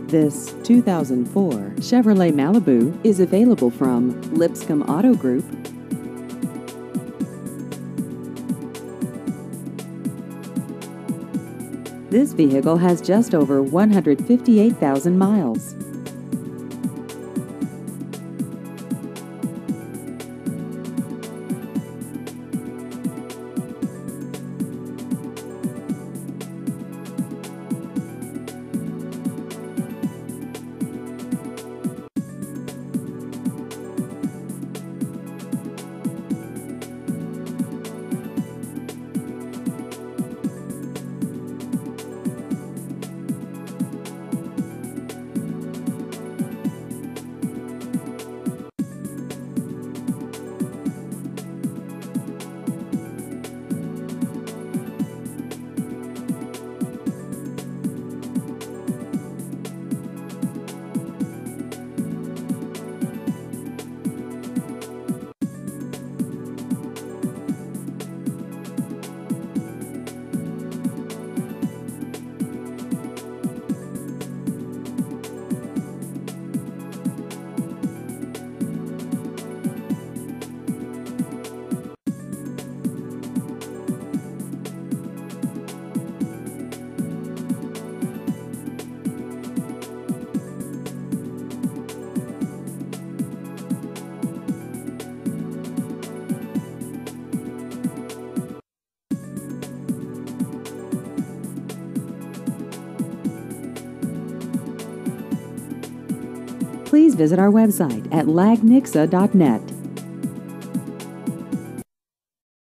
This 2004 Chevrolet Malibu is available from Lipscomb Auto Group. This vehicle has just over 158,000 miles. Please visit our website at lagnixa.net.